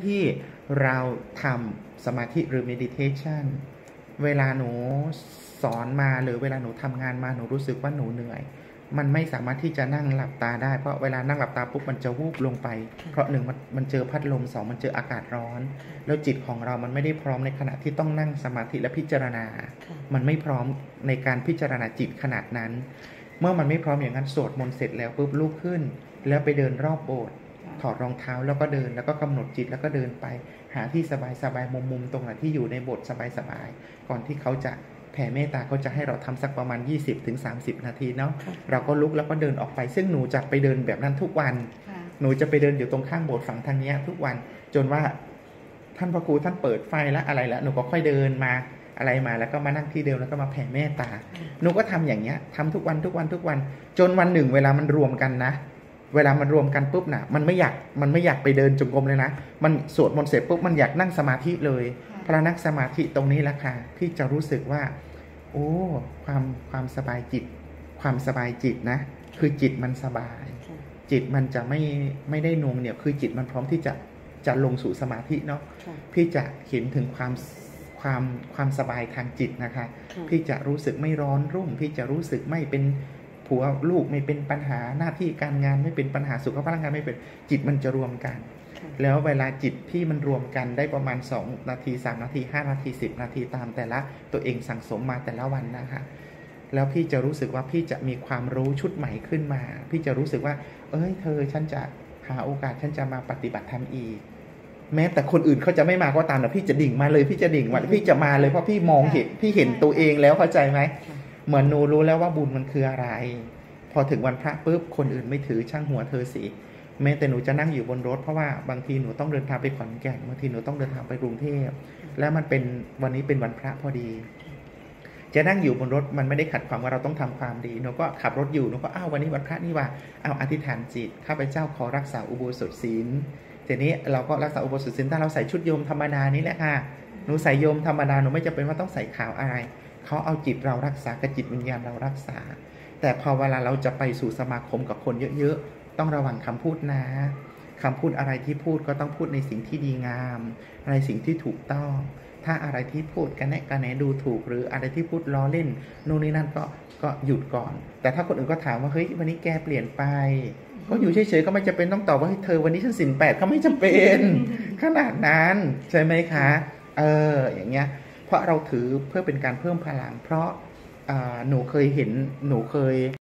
ที่เราทำสมาธิหรือ meditation เวลาหนูสอนมาหรือเวลาหนูทำงานมาหนูรู้สึกว่าหนูเหนื่อยมันไม่สามารถที่จะนั่งหลับตาได้เพราะเวลานั่งหลับตาปุ๊บมันจะวูบลงไปเพราะหนึ่งมันเจอพัดลมสองมันเจออากาศร้อนแล้วจิตของเรามันไม่ได้พร้อมในขณะที่ต้องนั่งสมาธิและพิจารณามันไม่พร้อมในการพิจารณาจิตขนาดนั้นเมื่อมันไม่พร้อมอย่างนั้นสวดมนต์เสร็จแล้วปุ๊บลุกขึ้นแล้วไปเดินรอบโบสถ์ถอดรองเท้าแล้วก็เดินแล้วก็กำหนดจิตแล้วก็เดินไปหาที่สบายๆมุมๆตรงไหนที่อยู่ในโบสถ์สบายๆก่อนที่เขาจะแผ่เมตตาเขาจะให้เราทำสักประมาณ 20-30 นาทีเนาะเราก็ลุกแล้วก็เดินออกไปซึ่งหนูจะไปเดินแบบนั้นทุกวันหนูจะไปเดินอยู่ตรงข้างโบสถ์ฝั่งทางนี้ทุกวันจนว่าท่านพระครูท่านเปิดไฟแล้วอะไรแล้วหนูก็ค่อยเดินมาอะไรมาแล้วก็มานั่งที่เดิมแล้วก็มาแผ่เมตตาหนูก็ทำอย่างเงี้ยทำทุกวันจนวันหนึ่งเวลามันรวมกันนะเวลามันรวมกันปุ๊บนะมันไม่อยากไปเดินจงกรมเลยนะมันสวดมนต์เสร็จปุ๊บมันอยากนั่งสมาธิเลยพอนั่งสมาธิตรงนี้แหละค่ะพี่จะรู้สึกว่าโอ้ความสบายจิตความสบายจิตนะคือจิตมันสบายจิตมันจะไม่ได้นวงเหนี่ยวคือจิตมันพร้อมที่จะลงสู่สมาธิเนาะพี่จะเห็นถึงความสบายทางจิตนะคะพี่จะรู้สึกไม่ร้อนรุ่มพี่จะรู้สึกไม่เป็นผัวลูกไม่เป็นปัญหาหน้าที่การงานไม่เป็นปัญหาสุขภาพร่างกายไม่เป็นจิตมันจะรวมกันแล้วเวลาจิตที่มันรวมกันได้ประมาณ2นาที3นาที5นาที10นาทีตามแต่ละตัวเองสั่งสมมาแต่ละวันนะคะแล้วพี่จะรู้สึกว่าพี่จะมีความรู้ชุดใหม่ขึ้นมาพี่จะรู้สึกว่าเอ้ยเธอฉันจะหาโอกาสฉันจะมาปฏิบัติธรรมอีกแม้แต่คนอื่นเขาจะไม่มาก็ตามแต่พี่จะดิ่งมาเลยพี่จะดิ่งมาพี่จะมาเลยเพราะพี่มองเห็นพี่เห็นตัวเองแล้วเข้าใจไหมเหมือนหนูรู้แล้วว่าบุญมันคืออะไรพอถึงวันพระปุ๊บคนอื่นไม่ถือช่างหัวเธอสิแม้แต่หนูจะนั่งอยู่บนรถเพราะว่าบางทีหนูต้องเดินทางไปขอนแก่นบางทีหนูต้องเดินทางไปกรุงเทพแล้วมันเป็นวันนี้เป็นวันพระพอดีจะนั่งอยู่บนรถมันไม่ได้ขัดความว่าเราต้องทำความดีหนูก็ขับรถอยู่หนูก็วันนี้วันพระนี่ว่าอธิษฐานจิตข้าพเจ้าขอรักษาอุโบสถศีลทีนี้เราก็รักษาอุโบสถศีลถ้าเราใส่ชุดโยมธรรมดานี่แหละค่ะหนูใส่โยมธรรมดาหนูไม่จำเป็นว่าต้องใส่ขาวอะไรเขาเอาจิตเรารักษากับจิตวิญญาณเรารักษาแต่พอเวลาเราจะไปสู่สมาคมกับคนเยอะๆต้องระวังคำพูดนะคำพูดอะไรที่พูดก็ต้องพูดในสิ่งที่ดีงามในสิ่งที่ถูกต้องถ้าอะไรที่พูดกันแนะดูถูกหรืออะไรที่พูดล้อเล่นนู่นนี่นั่นก็หยุดก่อนแต่ถ้าคนอื่นก็ถามว่าเฮ้ยวันนี้แกเปลี่ยนไปก็อยู่เฉยๆก็ไม่จำเป็นต้องตอบว่าเฮ้ยเธอวันนี้ฉันศีล 8ก็ไม่จำเป็นขนาดนั้นใช่ไหมคะอย่างเงี้ยเพราะเราถือเพื่อเป็นการเพิ่มพลังเพราะหนูเคย